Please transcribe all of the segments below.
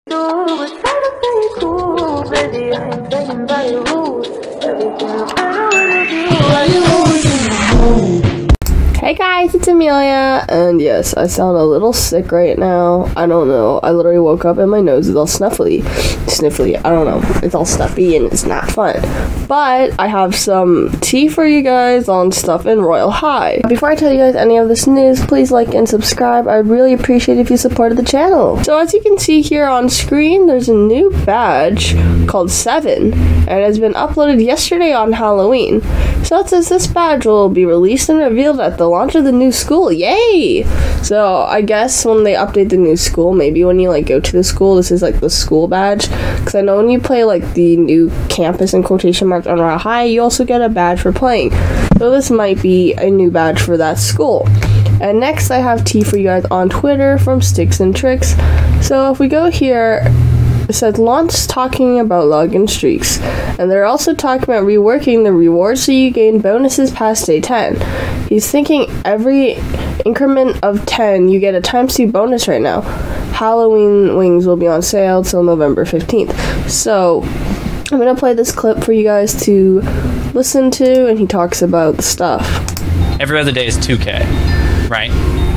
Hey guys, it's Amelia, and yes, I sound a little sick right now. I don't know. I literally woke up and my nose is all sniffly. I don't know. It's all stuffy and it's not fun. But I have some tea for you guys on stuff in Royal High. Before I tell you guys any of this news, please like and subscribe. I'd really appreciate if you supported the channel. So as you can see here on screen, there's a new badge called 7, and it has been uploaded yesterday on Halloween. So it says this badge will be released and revealed at the launch of the new school. Yay! So I guess when they update the new school, maybe when you like go to the school, this is like the school badge. Because I know when you play like the new campus in quotation marks on Royal High, you also get a badge for playing. So this might be a new badge for that school. And next I have tea for you guys on Twitter from Sticks and Tricks. So if we go here, it says launch talking about login streaks, and they're also talking about reworking the rewards so you gain bonuses past day 10. He's thinking every increment of 10 you get a ×2 bonus right now. Halloween wings will be on sale till November 15th. So I'm gonna play this clip for you guys to listen to, and he talks about the stuff. Every other day is 2K, right?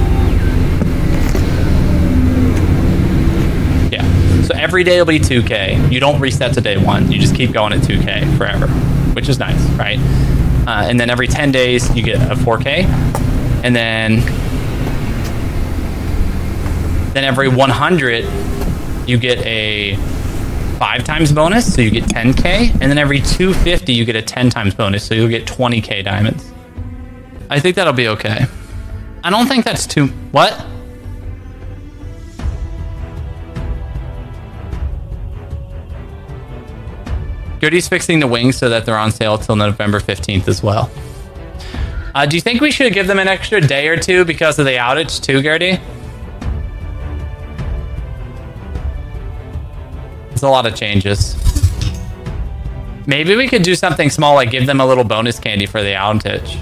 So every day will be 2K. You don't reset to day 1. You just keep going at 2K forever, which is nice, right? And then every 10 days you get a 4K, and then every 100 you get a 5 times bonus, so you get 10K, and then every 250 you get a 10 times bonus, so you'll get 20K diamonds. I think that'll be okay. I don't think that's too... What? Gertie's fixing the wings so that they're on sale till November 15th as well. Do you think we should give them an extra day or two because of the outage too, Gertie? It's a lot of changes. Maybe we could do something small, like give them a little bonus candy for the outage.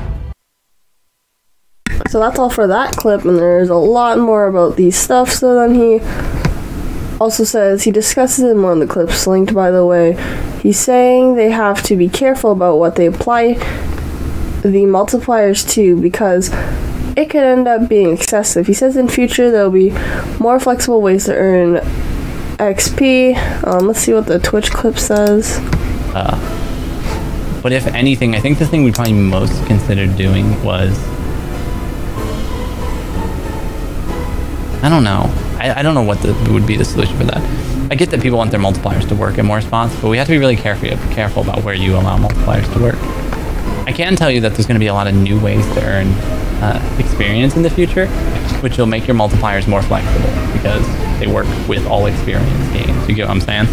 So that's all for that clip, and there's a lot more about these stuff. So then he also says, he discusses it more in the clips linked, by the way. He's saying they have to be careful about what they apply the multipliers to, because it could end up being excessive. He says in future there'll be more flexible ways to earn XP. Let's see what the Twitch clip says. But if anything, I think the thing we probably most considered doing was... I don't know. I don't know what would be the solution for that. I get that people want their multipliers to work in more spots, but we have to be really careful about where you allow multipliers to work. I can tell you that there's going to be a lot of new ways to earn experience in the future, which will make your multipliers more flexible because they work with all experience games. You get what I'm saying?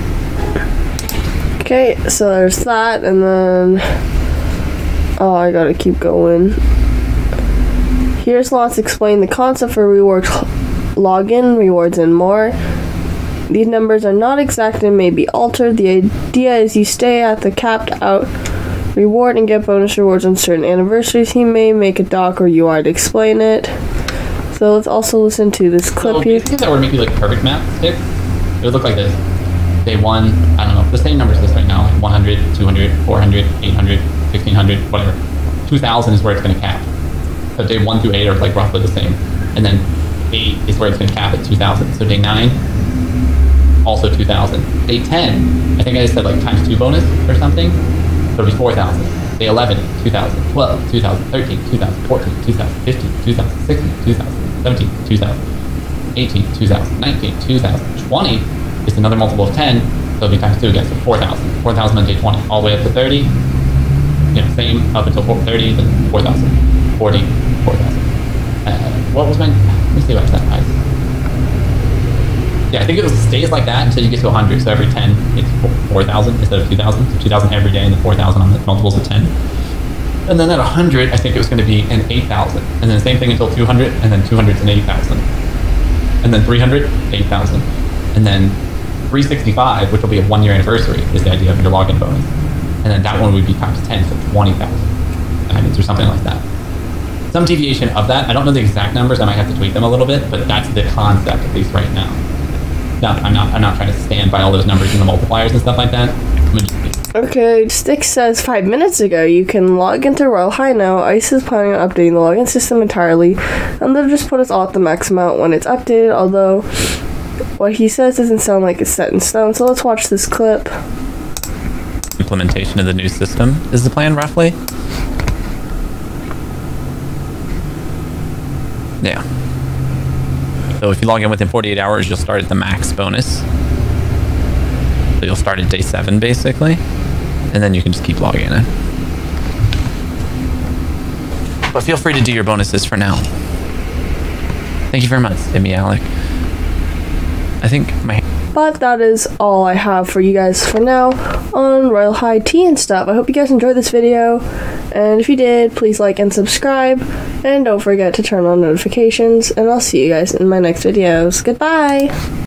Okay, so there's that, and then... Oh, I gotta keep going. Here's Lots explain the concept for reward login, rewards, and more. These numbers are not exact and may be altered. The idea is you stay at the capped out reward and get bonus rewards on certain anniversaries. He may make a doc or UI to explain it. So let's also listen to this clip here. Do you think that would make you like a perfect map stick? It would look like this. Day 1, I don't know, the same numbers as this right now, like 100, 200, 400, 800, 1600, whatever. 2000 is where it's going to cap. So day 1 through 8 are like roughly the same. And then 8 is where it's going to cap at 2000. So day 9, also 2000. Day 10, I think I just said like ×2 bonus or something. So it'll be 4000. Day 11, 2000. 12, 2013, 2014, 2015, 2016, 2017, 2018, 2019, 2020 is another multiple of 10. So it'll be ×2 again. So 4000. 4000 on day 20. All the way up to 30. You know, same up until 30, then 4000. 40, 4000. What was my... Let me see what I said, guys. Yeah, I think it stays like that until you get to 100. So every 10, it's 4,000 instead of 2,000. So 2,000 every day, and then 4,000 on the multiples of 10. And then at 100, I think it was going to be an 8,000. And then the same thing until 200, and then 200 is an 8,000. And then 300, 8,000. And then 365, which will be a 1-year anniversary, is the idea of your login bonus. And then that one would be ×10, so 20,000 diamonds or something like that. Some deviation of that. I don't know the exact numbers. I might have to tweak them a little bit, but that's the concept, at least right now. stuff. I'm not trying to stand by all those numbers and the multipliers and stuff like that. I'm gonna just, Okay, Stick says 5 minutes ago you can log into Royal High now. ICE is planning on updating the login system entirely, and they'll just put us all at the max amount when it's updated, although what he says doesn't sound like it's set in stone, so let's watch this clip. Implementation of the new system is the plan, roughly. Yeah. So if you log in within 48 hours, you'll start at the max bonus. So you'll start at day 7, basically. And then you can just keep logging in. But feel free to do your bonuses for now. Thank you very much, Timmy Alec. I think my... But that is all I have for you guys for now on Royal High tea and stuff. I hope you guys enjoyed this video, and if you did, please like and subscribe, and don't forget to turn on notifications, and I'll see you guys in my next videos. Goodbye!